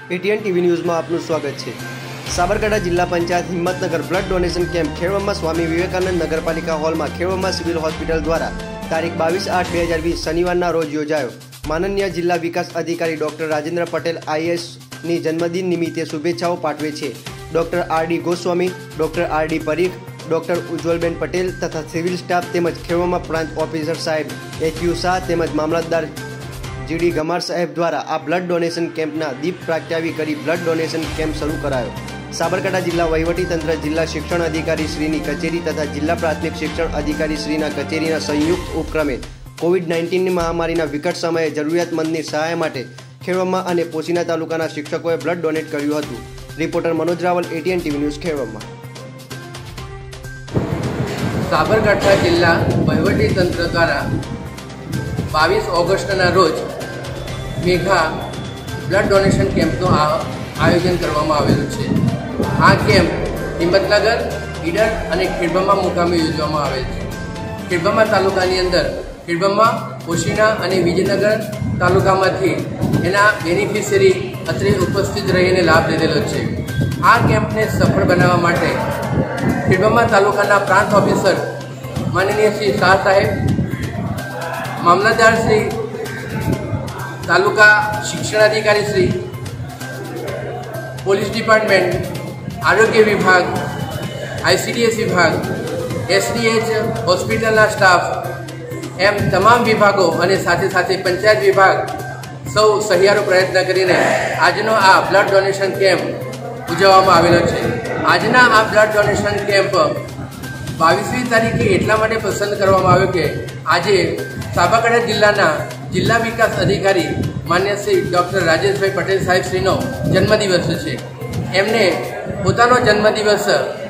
ATN TV news में आपનું સ્વાગત છે। સાબરકાંઠા જિલ્લા panchayat Himmatnagar blood donation camp ખેડવામાં સ્વામી વિવેકાનંદ નગરપાલિકા હોલમાં ખેડવામાં સિવિલ હોસ્પિટલ દ્વારા તારીખ 22/8/2020 શનિવારના રોજ યોજાયો। માનનીય જિલ્લા વિકાસ અધિકારી ડોક્ટર રાજેન્દ્ર પટેલ આઈએએસની જન્મદિન નિમિત્તે શુભેચ્છાઓ પાઠવે છે। Doctor R D Goswami, doctor R D Parikh, doctor Ujjwalben Patel तथा सिविल स्टाफ तेमज खेड़ोमा प्रांत ऑफिसर साहेब एचयू शाह तेमज मामलतदार जीडी गमार साहेब द्वारा आ ब्लड डोनेशन केम्पना दीप प्रागट्यावी करी ब्लड डोनेशन केम्प शुरू करायो। साबरकांठा जिल्ला वहीवटीतंत्र, जिल्ला शिक्षण अधिकारी श्रीनी कचेरी तथा जिल्ला प्राथमिक शिक्षण अधिकारी श्रीना कचेरीना संयुक्त उपक्रमे कोविड-19 महामारीना विकट समये जरूरियातमंदनी सहाय माटे खेड़ोमा अने पोशीना तालुकाना शिक्षकोए ब्लड डोनेट कर्युं हतुं। Reporter Manoj Raval, ATN TV news खेड़ोमा। साबरकांठा जिल्ला वहीवटीतंत्र द्वारा 22 ऑगस्टना रोज मेघा ब्लड डोनेशन केम्पनु आयोजन करवामां आवेलुं छे। आ केम्प हिम्मतनगर, ईडर अने खेड़बामा मुकामे योजवामां आवेल छे। खेड़बामा तालुकानी अंदर खेड़बामा, पोशीना अने विजयनगर तालुकामांथी एना बेनिफिशियरी अत्रे उपस्थित रहीने लाभ लीधेलो छे। आ केम्पने सफल बनाववा माटे खेड़बामा तालुकाना प्रांत ऑफिसर माननीय श्री शाह साहेब, मामलतदार श्री, तालुका शिक्षण अधिकारी श्री, पुलिस डिपार्टमेंट, आरोग्य विभाग, आईसीडीएस विभाग, एसडीएच हॉस्पिटलना स्टाफ एम तमाम विभागों अने साथे साथे पंचायत विभाग सौ सहियारो प्रयत्न करीने आजनो आ ब्लड डोनेशन केम्प उजववामां आवेलो छे। आजना आ ब्लड डोनेशन केम्प 22મી તારીખે એટલા માટે પસંદ કરવામાં આવ્યો કે આજે સાબરકાંઠા જિલ્લાના જિલ્લા વિકાસ અધિકારી માન્ય શ્રી ડૉક્ટર રાજેશભાઈ પટેલ સાહેબ શ્રીનો જન્મદિવસ છે। એમને પોતાનો જન્મદિવસ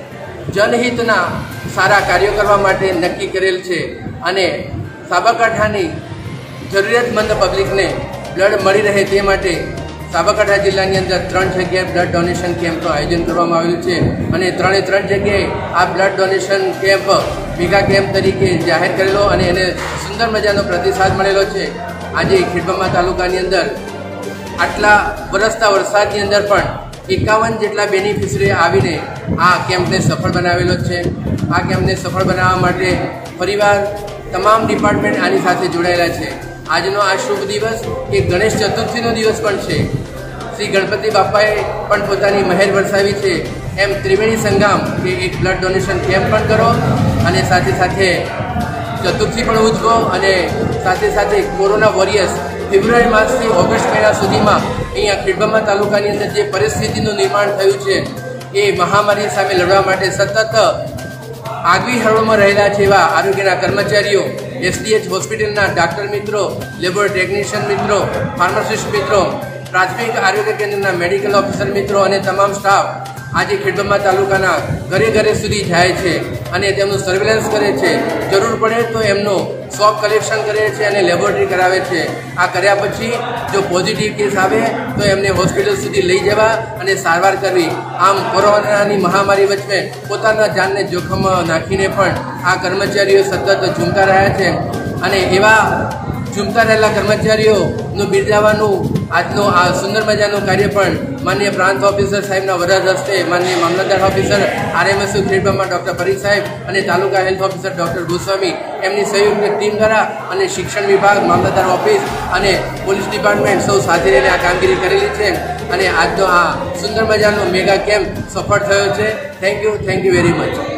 જનહિતના સારા કાર્યો કરવા માટે નક્કી કરેલ છે અને સાબરકાંઠાની જરૂરિયાતમંદ પબ્લિકને બ્લડ મળી રહે તે માટે साबरकांठा जिल्लानी अंदर 3 जगह ब्लड डोनेशन केम्प आयोजन करवामां आवेलुं छे अने 3 जगह आ blood donation camp mega camp तरीके जाहिर करेलो अने एने सुंदर मजानो प्रतिसाद मळेलो छे। आज खेड़बामा तालुकानी अंदर आटला वरसता वरसादनी अंदर पण 51 जेटला बेनिफिशियरी आवीने आ केम्पने सफल बनावेलो छे। आ केम्पने सफल बनाववा माटे परिवार तमाम डिपार्टमेंट आनी साथे जोडायेला छे। આજનો આ શુભ દિવસ એ ગણેશ ચતુર્થીનો દિવસ પણ છે। શ્રી ગણપતિ બાપાએ પણ પોતાની મહેર વરસાવી છે। એમ ત્રિવેણી સંગમ કે એક બ્લડ ડોનેશન કેમ્પ પણ કરો અને સાથે સાથે ચતુર્થી પણ ઉજવો અને સાથે સાથે કોરોના વોરિયર્સ ફેબ્રુઆરી માસથી ઓગસ્ટ મહિના સુધીમાં અહીંયા ખેડબામા તાલુકાની અંદર જે પરિસ્થિતિનું નિર્માણ થયું છે એ મહામારી સામે લડવા માટે સતત આગવી હરોળમાં રહેલા છે એવા આરોગ્યના કર્મચારીઓ, एसडीएच हॉस्पिटलना डॉक्टर मित्रों, लेबर टेक्निशियन मित्रों, फार्मासिस्ट मित्रों, प्राथमिक आरोग्य केन्द्रना मेडिकल ऑफिसर मित्रों अने तमाम स्टाफ आज खेड़बामा तालुकाना घरे घरे सुधी जाए छे अने तेमनुं सर्वेलन्स करे छे। जरूर पड़े तो एमनो स्वॉब कलेक्शन करे छे अने लेबोरेटरी करावे छे। आ कर्या पछी जो पॉजिटिव केस आवे तो एमने हॉस्पिटल सुधी लई जवा अने सारवार करवी। आम कोरोनानी महामारी वच्चे पोताना जानने जोखम नाखीने पण आ कर्मचारीओ सतत झूमता रह्या छे अने एवा झूमता रहेला कर्मचारीओनुं बिरदाववानुं આજનો આ સુંદર મજાનું કાર્ય પણ માનનીય પ્રાંત ઓફિસર સાહેબના વરદ હસ્તે માનનીય મામલતદાર ઓફિસર આરએમએસયુ ખેડબામા ડૉક્ટર પરીખ સાહેબ અને તાલુકા હેલ્થ ઓફિસર ડૉક્ટર ગોસ્વામી એમની સંયુક્ત ટીમ દ્વારા અને શિક્ષણ વિભાગ, મામલતદાર ઓફિસ અને પોલીસ ડિપાર્ટમેન્ટ સૌ સાથે રહીને આ કામગીરી કરેલી છે અને આજનો આ સુંદર મજાનો મેગા કેમ્પ સફળ થયો છે। Thank you very much.